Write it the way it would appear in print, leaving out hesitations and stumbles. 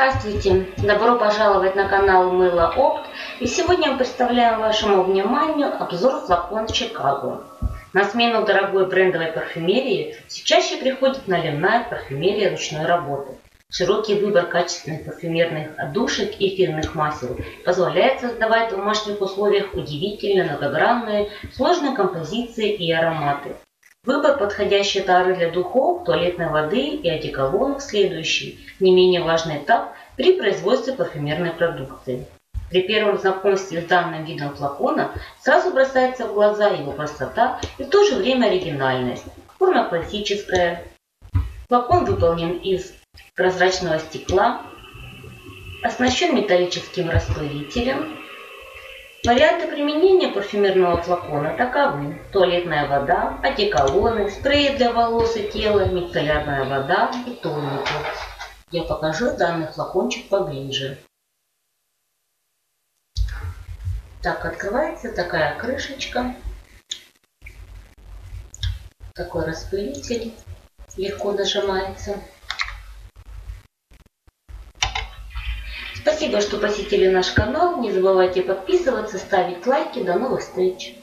Здравствуйте! Добро пожаловать на канал Мыло Опт. И сегодня мы представляем вашему вниманию обзор флакон Чикаго. На смену дорогой брендовой парфюмерии все чаще приходит наливная парфюмерия ручной работы. Широкий выбор качественных парфюмерных отдушек и эфирных масел позволяет создавать в домашних условиях удивительно многогранные, сложные композиции и ароматы. Выбор подходящей тары для духов, туалетной воды и одеколонов следующий, не менее важный этап при производстве парфюмерной продукции. При первом знакомстве с данным видом флакона сразу бросается в глаза его простота и в то же время оригинальность. Форма классическая. Флакон выполнен из прозрачного стекла, оснащен металлическим распылителем. Варианты применения парфюмерного флакона таковы: туалетная вода, одеколоны, спреи для волос и тела, мицеллярная вода и тоники. Я покажу данный флакончик поближе. Так, открывается такая крышечка, такой распылитель, легко нажимается. Спасибо, что посетили наш канал. Не забывайте подписываться, ставить лайки. До новых встреч!